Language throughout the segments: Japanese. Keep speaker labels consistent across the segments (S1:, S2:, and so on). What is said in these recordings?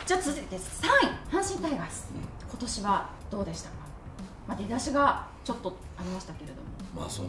S1: じゃあ続いて3位、阪神タイガース、今年はどうでしたか？出だしがちょっとありましたけれども、
S2: その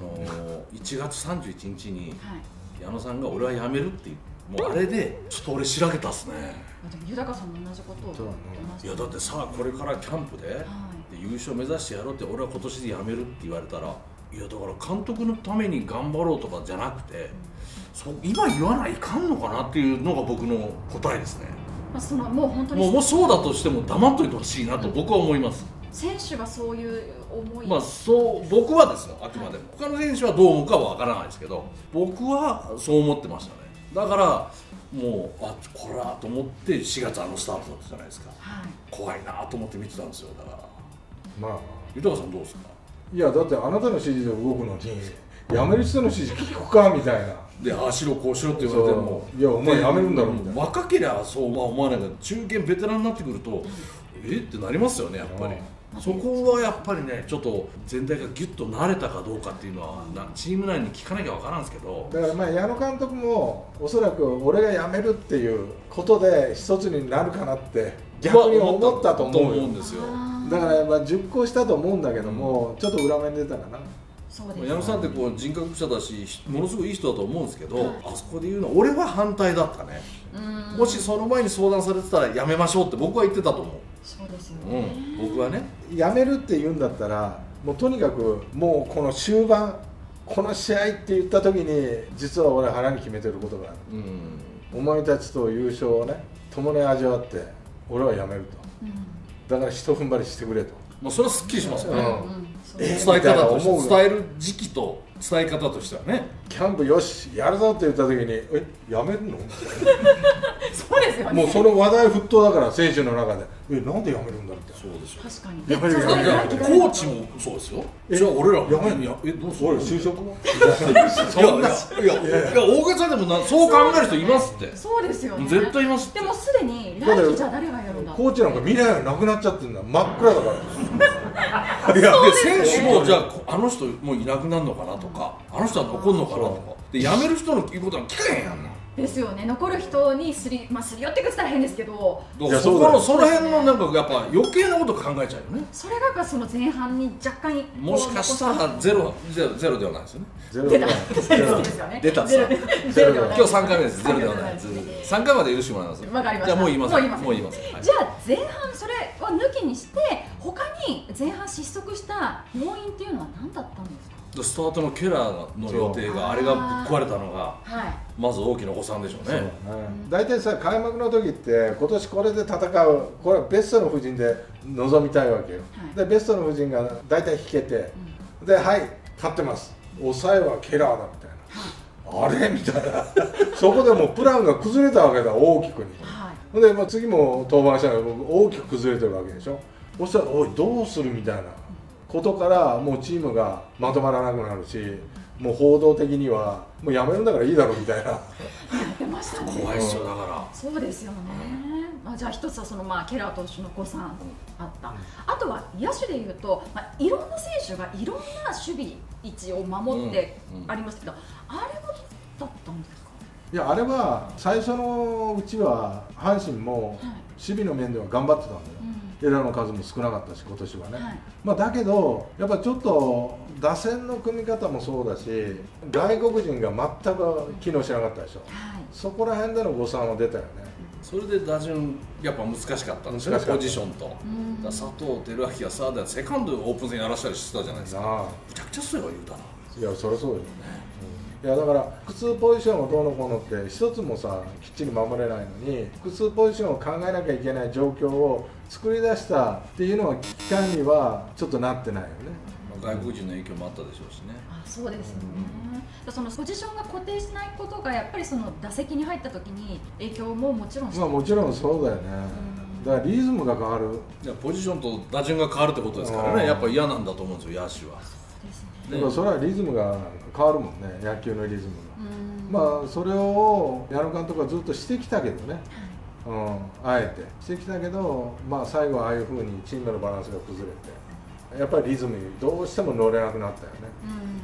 S2: 1月31日に
S1: はい、
S2: 矢野さんが俺は辞めるってもうあれでちょっと俺しらけたっすね。
S1: でも豊さんも同じことを言ってましたね。
S2: いやだってさ、これからキャンプで、で優勝目指してやろうって、俺は今年で辞めるって言われたら、いやだから監督のために頑張ろうとかじゃなくて、今言わないかんのかなっていうのが僕の答えですね。
S1: もう本当に
S2: もうそうだとしても黙っといてほしいなと僕は思います。
S1: 選手がそういう思い、
S2: そう僕はですよ、あくまでも他の選手はどう思うかは分からないですけど、僕はそう思ってましたね。だからもうこれはと思って4月スタートだったじゃないですか、はい、怖いなと思って見てたんですよ。だから豊さんどうですか？
S3: いやだってあなたの指示で動くのに辞める人の指示聞くかみたいな。
S2: でああしろこうしろって言われても、
S3: いやお前辞めるんだろみたいな。
S2: 若ければそうは思わないけど、中堅ベテランになってくるとってなりますよね、やっぱり。そこはやっぱりね、ちょっと全体がギュッと慣れたかどうかっていうのはチーム内に聞かなきゃ分からんですけど、
S3: だから矢野監督もおそらく俺が辞めるっていうことで一つになるかなって逆に思ったと思うんですよ。だから熟考したと思うんだけども、ちょっと裏面出たかな。
S2: 矢野さんって人格者だし、ものすごいいい人だと思うんですけど、あそこで言うのは俺は反対だったね。もしその前に相談されてたらやめましょうって僕は言ってたと思う。
S1: そうですよね、
S3: 僕はね、やめるって言うんだったらもうとにかくもうこの終盤この試合って言った時に実は俺腹に決めてることがある、お前たちと優勝をね共に味わって俺はやめると、だから一踏ん張りしてくれと。
S2: それはすっきりしますよね、伝え方として伝える時期と伝え方としてはね。
S3: キャンプよしやるぞって言った時にやめるの
S1: そうですよね。
S3: もうその話題沸騰だから選手の中でなんでやめるんだって。
S2: そうでしょ。
S1: 確かに
S3: やめる
S2: コーチもそうですよ。じゃあ俺ら
S3: やめ
S2: るどうする？
S3: 俺就職も
S2: いや大げさでもそう考える人いますって。
S1: そうですよね、
S2: 絶対いますって。
S1: でもすでに来季じゃあ誰がやるんだ。
S3: コーチなんか未来がなくなっちゃってるんだ、真っ暗だから
S2: いやで選手もじゃああの人もういなくなるのかなとか、あの人は残るのかなとかで、辞める人の言うことは聞かへんやんな。
S1: ですよね。残る人にすり寄ってくったら変ですけど、
S2: その辺のなんかやっぱ余計なこと考えちゃうよね。
S1: それがその前半に若干
S2: もしかしたらゼロではないですよね。
S1: 出た
S2: 出たっす。今日3回目です。ゼロではない。3回まで許してもらいます。
S1: わかりました。
S2: じゃあもう言います。もう言います。
S1: じゃあ前半それを抜きにして他に前半失速した要因っていうのは何だったんですか？
S2: スタートのケラーの予定があれがぶっ壊れたのがまず大きな誤算でしょうね。
S3: 大体さ開幕の時って今年これで戦う、これはベストの布陣で臨みたいわけよ、でベストの布陣が大体引けて、ではい勝ってます、抑えはケラーだみたいな、あれみたいなそこでもうプランが崩れたわけだ、大きくに。で、次も登板したら大きく崩れてるわけでしょ。そしたらおいどうするみたいなことからもうチームがまとまらなくなるし、もう報道的にはもうやめるんだからいいだろうみたいな。
S1: やってましたね。
S2: 怖いっすよ。だから
S1: そうですよね。じゃあ一つはケラー投手の誤算あった、あとは野手でいうと、いろんな選手がいろんな守備位置を守ってありましたけど、あれはどうだったんですか？
S3: いやあれは最初のうちは阪神も守備の面では頑張ってたんだよ、エラーの数も少なかったし今年はね、だけどやっぱちょっと打線の組み方もそうだし、外国人が全く機能しなかったでしょ、そこら辺での誤算は出たよね。
S2: それで打順やっぱ難しかったんですね、ポジションと。佐藤輝明がサードやセカンドオープン戦やらしたりしてたじゃないですか。むちゃくちゃそういえば言うたな。
S3: いやそりゃそうよね。いやだから複数ポジションをどうのこうのって一つもさきっちり守れないのに、複数ポジションを考えなきゃいけない状況を作り出したっていうのは危機感にはちょっとなってないよね。
S2: 外国人の影響もあったでしょうしね。
S1: そうですよね、そのポジションが固定しないことがやっぱりその打席に入った時に影響ももちろんして
S3: もちろんそうだよね、だからリズムが変わる。
S2: いやポジションと打順が変わるってことですからね、やっぱ嫌なんだと思うんですよ、野手は。
S3: だからそれはリズムが変わるもんね、野球のリズムが。それを矢野監督はずっとしてきたけどね、あえてしてきたけど、最後はああいうふうにチームのバランスが崩れて、やっぱりリズムにどうしても乗れなくなったよね。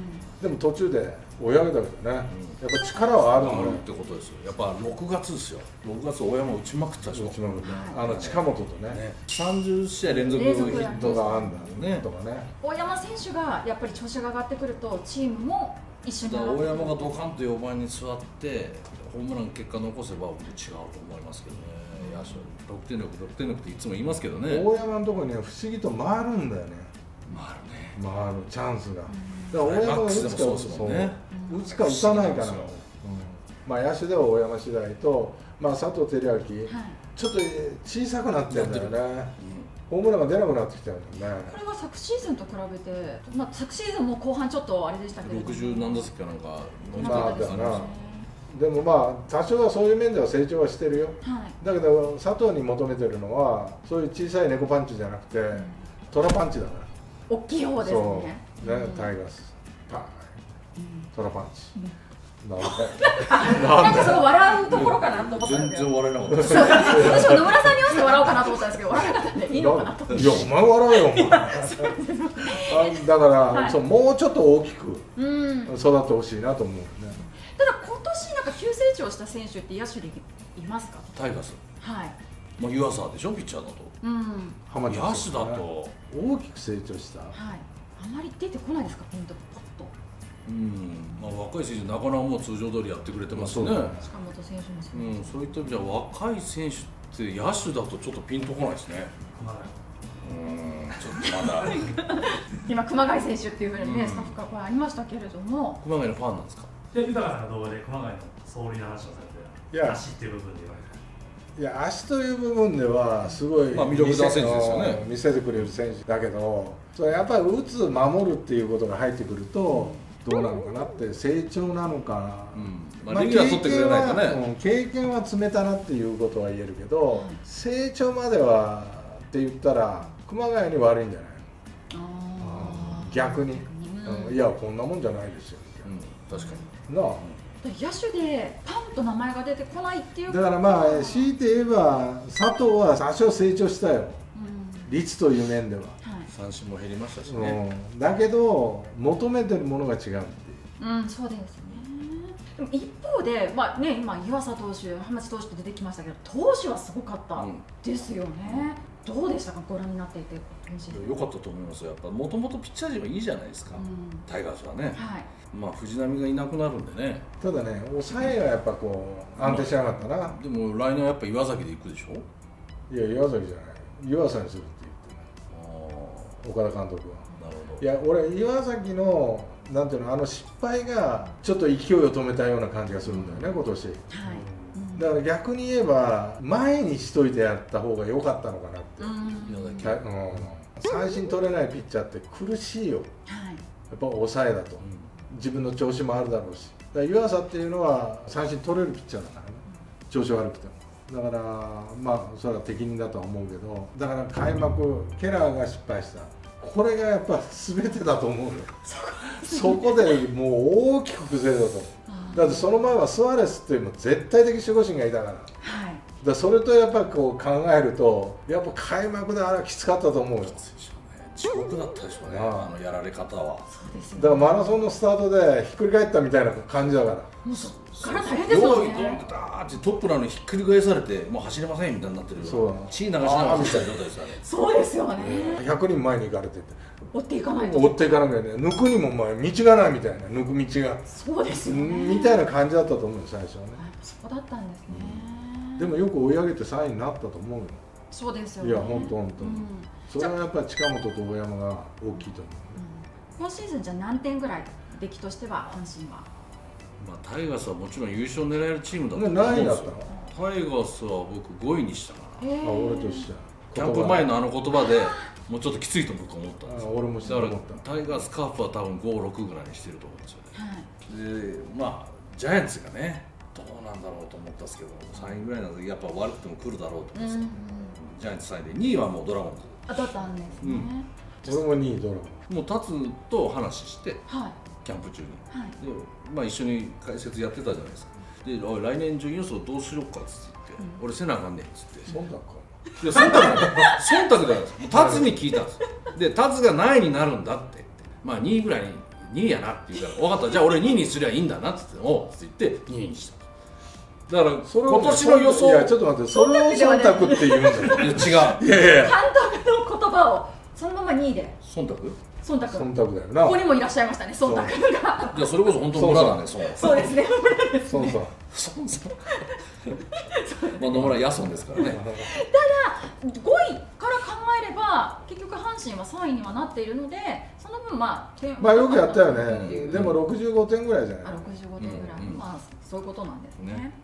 S3: でも途中で追い上げたけどね、やっぱ力はある
S2: のってことですよ。やっぱ6月ですよ。6月大山打ちまくったでしょ。
S3: 近本とね
S2: 30試合連続ヒット
S3: があんだねとかね。
S1: 大山選手がやっぱり調子が上がってくるとチームも一緒に上がってくる。
S2: 大山がドカンと4番に座ってホームラン結果残せば違うと思いますけどね。野手6点力っていつも言いますけどね。
S3: 大山のところに不思議と回るんだよね。回るチャンスが。だから大山が打つか打つか打たないかな。まあ野手では大山次第と、まあ佐藤輝明、ちょっと小さくなってるんだよね。ホームランが出なくなってきたよね。
S1: これが昨シーズンと比べて、まあ昨シーズンも後半ちょっとあれでしたけど。
S2: 60何打席かなんか
S3: まあだな。でもまあ多少はそういう面では成長はしてるよ。だけど佐藤に求めてるのはそういう小さい猫パンチじゃなくてトラパンチだから。
S1: 大きい方ですね。
S3: タイガース、パー、トラパンチ。
S1: なんかその笑うところかなと思ったんですけど。
S2: 全然笑えなかった。
S1: 私も野村さんに合わせて笑おうかなと思ったんですけど、笑えなかったんでいいのかなと。
S3: いや、お前笑えよ、お前。だから、もうちょっと大きく育ってほしいなと思うね。
S1: ただ今年なんか急成長した選手って野手でいますか？
S2: タイガース。
S1: はい。
S2: まあ湯浅でしょ、ピッチャーだと。野手だと
S3: 大きく成長した。
S1: はい。あまり出てこないですか、ピンとポッと。
S2: まあ若い選手なかなかもう通常通りやってくれてますね。
S1: 近本選手も
S2: そういった意味では若い選手って野手だとちょっとピンとこないですね。ちょっとまだ
S1: 今熊谷選手っていうふうにねスタッフからありましたけれども、
S2: 熊谷のファンなんですか？
S4: 豊さんが動画で熊谷の走塁の話をされて、足っていう部分で言われて。
S3: いや足という部分ではすごい
S2: 魅力的な選手ですよね。
S3: 見せてくれる選手だけど、それやっぱり打つ守るっていうことが入ってくるとどうなのかなって成長なのか、
S2: レギュラー取ってくれないとね。
S3: 経験は積めたなっていうことは言えるけど、成長まではって言ったら熊谷に悪いんじゃないの？逆に、いやこんなもんじゃないですよ。
S2: 確かに。
S3: なあ。
S1: 野手でパンと名前が出てこないっていう。
S3: だからまあ強いて言えば佐藤は多少成長したよ、率という面では。
S2: 三振も減りましたしね。
S3: だけど求めてるものが違うっていう。
S1: そうですね。でも一方で、まあね、今湯浅投手、浜地投手と出てきましたけど、投手はすごかったですよね。どうでしたか、ご覧になっていて。
S2: 良かったと思いますよ。やっぱもともとピッチャー陣はいいじゃないですか。タイガースはね。まあ藤浪がいなくなるんでね。
S3: ただね、抑えがやっぱこう安定しなかったな。
S2: でも来年はやっぱ岩崎で行くでしょ。
S3: いや岩崎じゃない。湯浅にするって言ってね。岡田監督は。
S2: なるほど。
S3: いや俺岩崎のなんていうの失敗がちょっと勢いを止めたような感じがするんだよね今年。だから逆に言えば前にしといてやった方が良かったのかなって。三振取れないピッチャーって苦しいよ。やっぱ抑えだと。自分の調子もあるだろうし、だから湯浅っていうのは三振取れるピッチャーだからね、調子悪くても。だからまあそれは適任だとは思うけど、だから開幕ケラーが失敗した、これがやっぱ全てだと思うよ。そこでもう大きく崩れたと。だってその前はスアレスっていうの絶対的守護神がいたから、だそれとやっぱこう考えるとやっぱ開幕であれはきつかったと思うよ。
S2: 地獄だったでしょうね、やられ方は。
S3: だからマラソンのスタートでひっくり返ったみたいな感じだから。
S1: 体大変ですよね。
S2: トップなのにひっくり返されてもう走れませんみたいになってるよ。血流しながら走った状態ですよね。
S1: そうですよね。
S3: 100人前に行かれてて
S1: 追っていかないと。
S3: 追っていかなきゃね、抜くにも前道がないみたいな、抜く道が。
S1: そうですよね。み
S3: たいな感じだったと思うよ最初はね。
S1: そうだったんですね。
S3: でもよく追い上げて3位になったと思うよ。
S1: そうですよね。
S3: いや本当。それはやっぱり近本と大山が大きいと思う。
S1: 今シーズンじゃ何点ぐらい出来としては阪神は。
S2: まあタイガースはもちろん優勝狙えるチームだと思うん
S3: ですよ。何位だった
S2: の？タイガースは僕5位にしたかな。
S3: 俺としては。
S2: キャンプ前の言葉でもうちょっときついと僕は思ったんですよ。
S3: 俺もそう思った。
S2: タイガースカープは多分5、6ぐらいにしてると思うんですよね。でまあジャイアンツがねどうなんだろうと思ったんですけど、3位ぐらいなのでやっぱ悪くても来るだろうと思うんですよ。ジャイアンツ3位で2位はもうドラゴンズ。
S1: だったんですね。
S3: 俺も2位ドラゴン。
S2: もうタツと話してキャンプ中に。でまあ一緒に解説やってたじゃないですか。で来年順位予想どうしようかっつって、俺せなあかんねんっつって。
S3: 忖度か。
S2: いや忖度じゃないです。タツに聞いたんです。でタツが何位になるんだって。まあ2位ぐらいに 2位やなって言うから分かったじゃあ俺2位にすりゃいいんだなって言っておうって言って2位にした。だから今年の予想、
S3: いやちょっと待って、それを忖度って言うんだよ。
S2: いや違う、いやいや
S1: 監督の言葉をそのまま2位で
S2: 忖度
S3: 忖度だよな。
S1: ここにもいらっしゃいましたね、忖度が。
S2: じゃあそれこそ本当に村だね。
S1: そうですね、村です
S3: そう
S1: ね。
S3: そう
S2: まあ野村野村ですからね。
S1: ただ5位から考えれば結局阪神は3位にはなっているので、その分まあ
S3: よくやったよね。でも65点ぐらいじゃない。
S1: 65点ぐらい、まあそういうことなんですね。
S2: ね。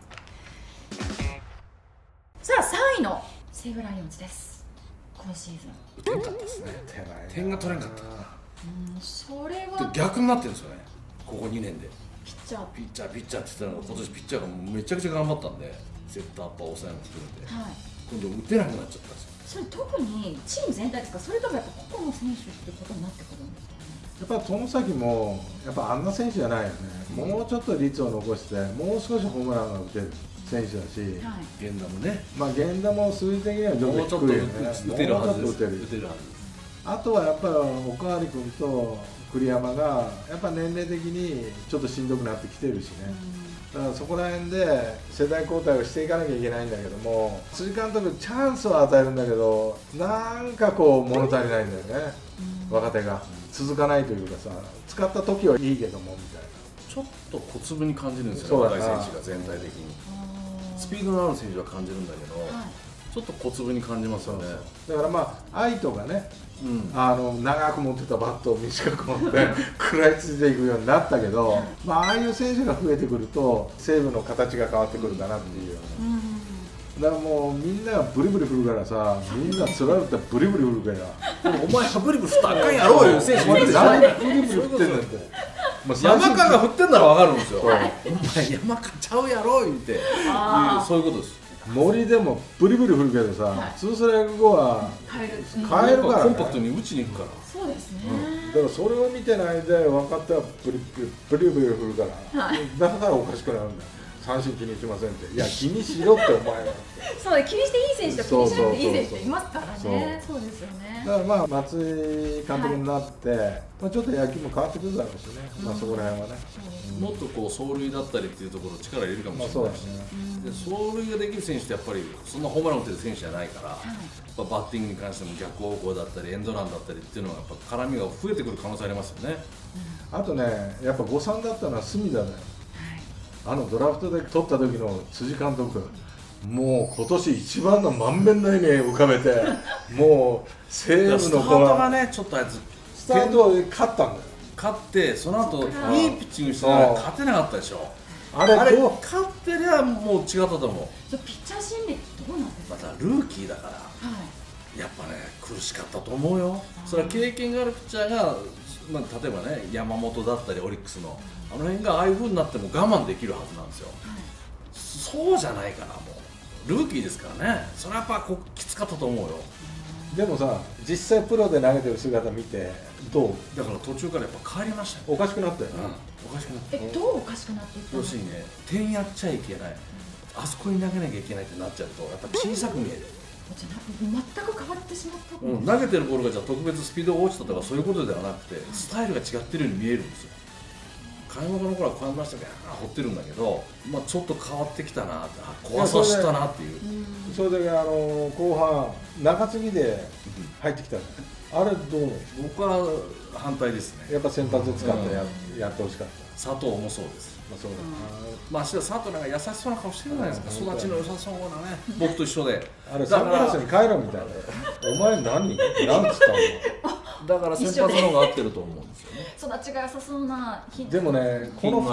S1: さあ3位の西武ライオンズです。今シーズン
S2: 打てんかったですね。点が取れんかった。
S1: それは
S2: 逆になってるんですよね。ここ2年で。
S1: ピッチャー
S2: って言ってたのが今年ピッチャーがめちゃくちゃ頑張ったんで、セッターアッパー抑えも含めて、今度打てなくなっちゃったんですよ。
S1: それ特にチーム全体ですか、それともやっぱ個々の選手ってことになってくるんですかね。
S3: やっぱ外崎もやっぱあんな選手じゃないよね。もうちょっと率を残してもう少しホームランが打てる選手だし、
S2: 源田もね、
S3: 源田も数字的には
S2: もうちょっと打てるはずです。
S3: あとはやっぱりおかわり君と栗山がやっぱ年齢的にちょっとしんどくなってきてるしね、だからそこら辺で世代交代をしていかなきゃいけないんだけども、辻監督チャンスを与えるんだけどなんかこう物足りないんだよね、若手が続かないというかさ、使った時はいいけどもみたいな、
S2: ちょっと小粒に感じるんですよね、若い選手が全体的に。スピードのある選手は感じるんだけど、ちょっと小粒に感じますよね。
S3: だから愛斗がね、長く持ってたバットを短く持って食らいついていくようになったけど、ああいう選手が増えてくると西武の形が変わってくるかなっていう、だからもうみんながブリブリ振るからさ、みんなつられてブリブリ振るから
S2: お前がブリブリ振ったらあかんやろうよ選手いるでしょ。
S3: なんでブリブリ振ってんねんって、
S2: 山川が振ってんなら分かるんですよ。お前山川ちゃうやろ言ってそういうことです。
S3: 森でもブリブリ振るけどさ、ツーストライク後は変えるから、
S2: コンパクトに打ちに行くから。
S1: そうですね、
S3: だからそれを見てないで分かったらブリブリ振るから、だからおかしくなるんだよ。三振気にしませんって、いや気にしろってお前は
S1: そう気にしていい選手と気にしなくていい選手っていますからね。そうですよね。
S3: だから松井監督になって、ちょっと野球も変わってくるだろうしね、そこら辺はね、
S2: もっとこう走塁だったりっていうところ力入れるかもしれないし、で走塁ができる選手ってやっぱりそんなホームラン打ってる選手じゃないから、バッティングに関しても逆方向だったりエンドランだったりっていうのはやっぱ絡みが増えてくる可能性ありますよね。
S3: あとね、やっぱ誤算だったのは隅田だよ。ドラフトで取った時の辻監督、もう今年一番の満面の笑みを浮かべて、もう西武の
S2: スタートがね、ちょっとあいつ
S3: スタートで勝ったんだよ。
S2: 勝ってその後いいピッチングしてたら勝てなかったでしょ。あれ勝ってりゃもう違ったと思う。
S1: ピッチャー心理どうなんですか。
S2: またルーキーだから、やっぱね苦しかったと思うよ。それは経験があるピッチャーが、例えばね山本だったりオリックスのあの辺がああいう風になっても我慢できるはずなんですよ、そうじゃないから、もうルーキーですからね、それはやっぱきつかったと思うよ。
S3: でもさ、実際プロで投げてる姿見てどう？
S2: だから途中からやっぱ変わりましたよ。
S3: おかしくなったよね、
S2: おかしくなった。
S1: どうおかしくなっていったの？
S2: 要するにね、点やっちゃいけない、あそこに投げなきゃいけないってなっちゃうとやっぱ小さく見える。
S1: 全く変わってしまった、
S2: 投げてるボールがじゃあ特別スピードが落ちたとかそういうことではなくて、スタイルが違ってるように見えるんですよ。開幕の頃はこうやりましたけど掘ってるんだけど、ちょっと変わってきたなって、怖さしたなっていう。
S3: それで後半中継ぎで入ってきたの、あれどう？
S2: 僕は反対ですね。
S3: やっぱ先発で使ってやってほしかった。
S2: 佐藤もそうです。そうだ。佐藤なんか優しそうな顔してるじゃないですか。育ちの良さそうなね、僕と一緒で。
S3: あれサングラスに帰ろみたいな。お前何つったの？
S2: だから先発の方が合ってると思うんですよね。
S1: 育ちが良さそうな。
S3: でもね、この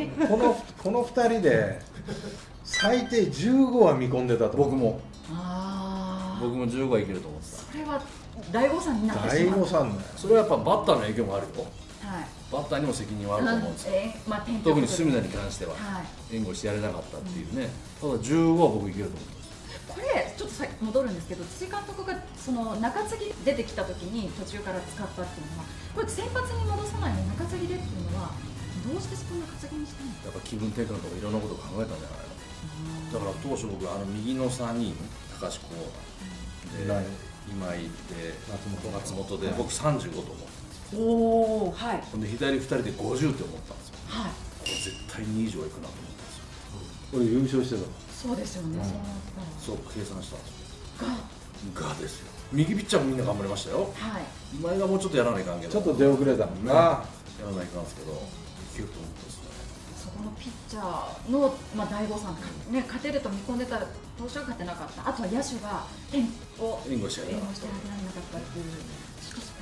S3: 2人で最低15は見込んでたと思う。
S2: 僕も15はいけると思ってた。
S1: それは大誤算になってしまう。
S3: 大誤算ね。
S2: それはやっぱバッターの影響もあるよ。バッターにも責任はあると思うんですよ。特に隅田に関しては援護してやれなかったっていうね。ただ15は僕いけると思います。
S1: これちょっと戻るんですけど、辻監督がその中継ぎ出てきた時に途中から使ったっていうのは、これ先発に戻さないで中継ぎでっていうのはどうしてそこ中継ぎにしたんですか？
S2: やっぱ気分転換とかいろんなことを考えたんじゃないの。だから当初僕右の3人、高橋光成で今井で松本で僕35と思う。
S1: おお、はい。
S2: ほんで左2人で50って思ったんですよ。
S1: はい。
S2: これ絶対2以上いくなと思ったんですよ。
S3: 俺優勝してたの。
S1: そうですよね。そうなったら。
S2: そう計算したんですよ。
S1: が。
S2: がですよ。右ピッチャーもみんな頑張りましたよ。
S1: はい。
S2: 前がもうちょっとやらないかんけど。
S3: ちょっと出遅れたもんな。
S2: やらないかんですけど、いけると思ったんですね。
S1: そこのピッチャーの、まあ、大誤算ね、勝てると見込んでた投手が勝てなかった、あとは野手が援護してあげられなかったっていう、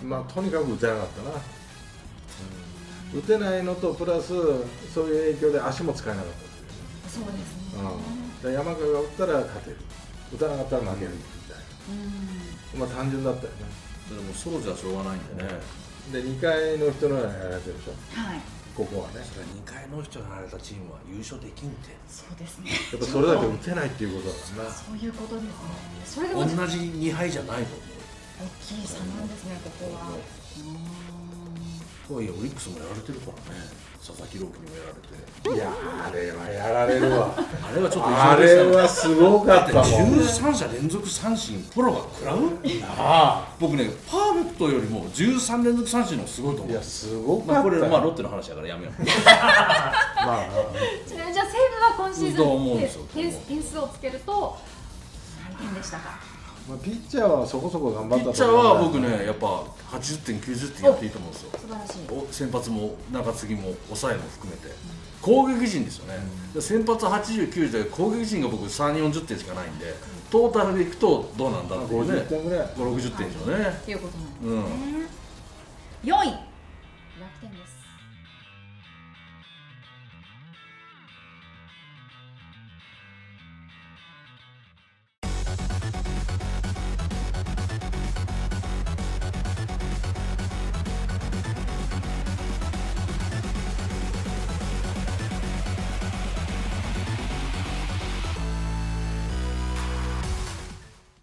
S3: まあとにかく打てなかったな、打てないのとプラスそういう影響で足も使えなかったっていう、
S1: そうですね、
S3: で山川が打ったら勝てる、打たなかったら負けるみたいな、まあ単純だったよね。
S2: でもソロじゃしょうがないんでね。
S3: で2階の人のやられてるでしょ、
S1: はい、
S2: ここはね、それ2階の人がやられたチームは優勝できんて。
S1: そうですね、
S3: やっぱそれだけ打てないっていうことだな。
S1: そういうことですね、それで
S2: 同
S1: も
S2: じ2敗じゃないと思う。
S1: 大きい差なんですね、ここは。
S2: とはいえオリックスもやられてるからね、佐々木朗希にもやられて。
S3: いやあれはやられるわ
S2: あれはちょっと
S3: あれはすごかったもん。
S2: 13者連続三振プロが食らう。僕ね、パーフェクトよりも13連続三振のすごいと思う。
S3: いやすごかった。
S2: まあこれまあロッテの話だからやめよう。
S3: まあ
S1: ちなみにじゃあ西武は今シーズ
S2: どう思うんですよ
S1: ン点数をつけると何点でしたか。
S3: まあピッチャーはそこそこ頑張った
S2: ピッチャーは僕ね、やっぱ80点90点やっていいと思うんですよ。
S1: 素晴らしい。
S2: 先発も中継ぎも抑えも含めて攻撃陣ですよね、先発80、90で攻撃陣が僕3、40点しかないんで、トータルでいくとどうなんだっていうね、
S3: 50点ぐらい
S2: 60点でしょうね。
S1: っていうことなんですね。4位